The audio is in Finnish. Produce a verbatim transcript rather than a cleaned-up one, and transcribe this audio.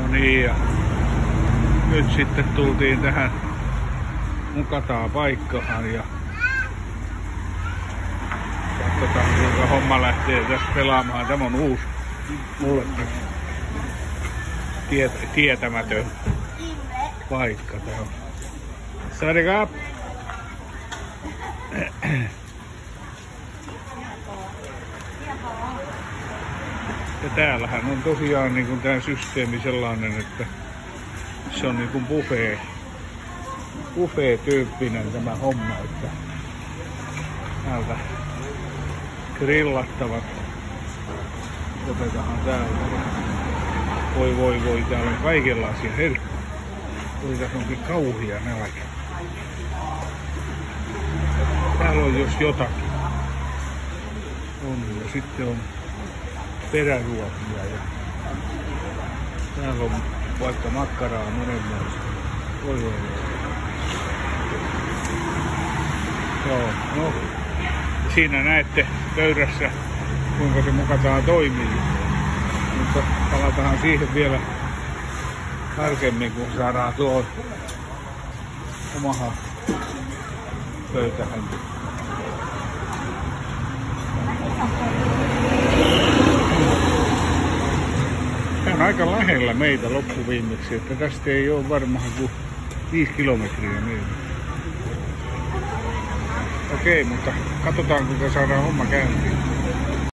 niin, ja nyt sitten tultiin tähän mukataan paikkaan ja katsotaan kuinka homma lähtee tässä pelaamaan. Tämä on uusi mullekin Tiet, tietämätön paikka. Tämä on. Sarika! Ja täällähän on tosiaan niin kuin tämä systeemi sellainen, että se on niin kuin buffet, buffet-tyyppinen tämä homma, että täältä grillattavat otetaan täältä. Voi voi voi, täällä on kaikenlaisia herkkuja. Voi tässä onkin kauhia nälkä. Täällä on jos jotakin. On ja sitten on peräruokia ja täällä on vaikka makkaraa monenlaista. Voi voi voi. Joo, no. Siinä näette pöydässä kuinka se mukataan toimii. Mutta palataan siihen vielä tarkemmin kun saadaan tuohon omahan pöytähän. Tämä on aika lähellä meitä loppuviimeksi, että tästä ei ole varmaan kuin viisi kilometriä meillä. Okei, mutta katsotaan kuinka saadaan homma käyntiin.